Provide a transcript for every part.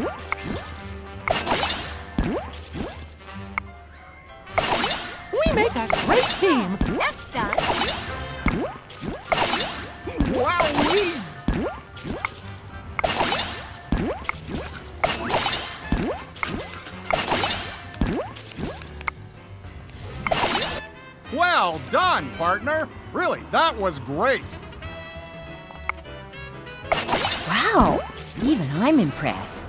We make a great team. That's done. Wowee! Well done, partner. Really, that was great. Wow, even I'm impressed.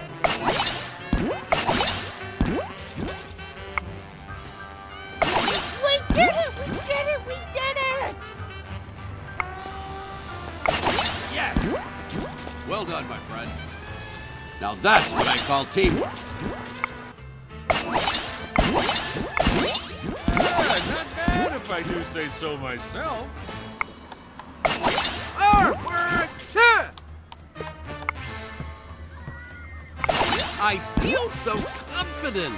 We did it! We did it! We did it! Yeah! Well done, my friend. Now that's what I call teamwork. Not bad if I do say so myself. I feel so confident.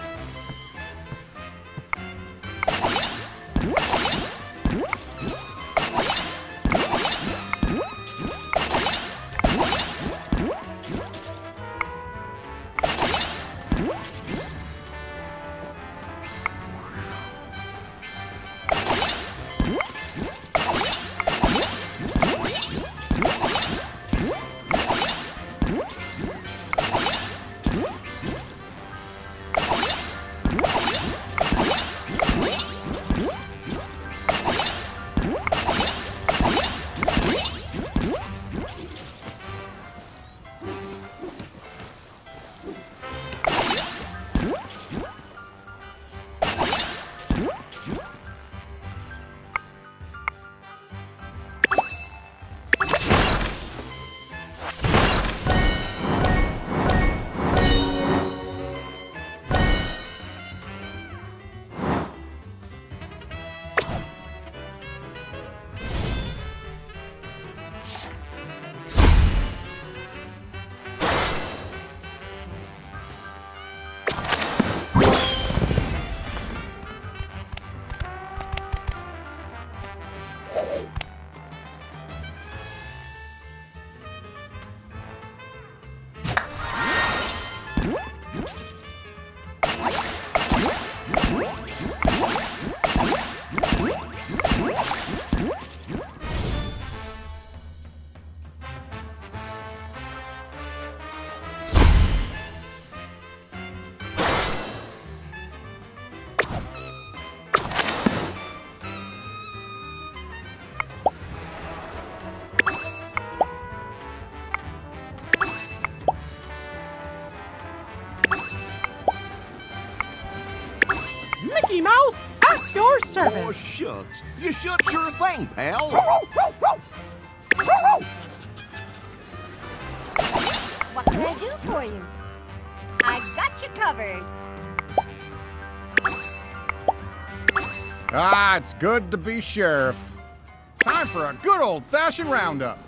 Mickey Mouse, at your Oh, service. shucks. You should sure thing, pal. What can I do for you? I got you covered. Ah, it's good to be sheriff. Time for a good old-fashioned roundup.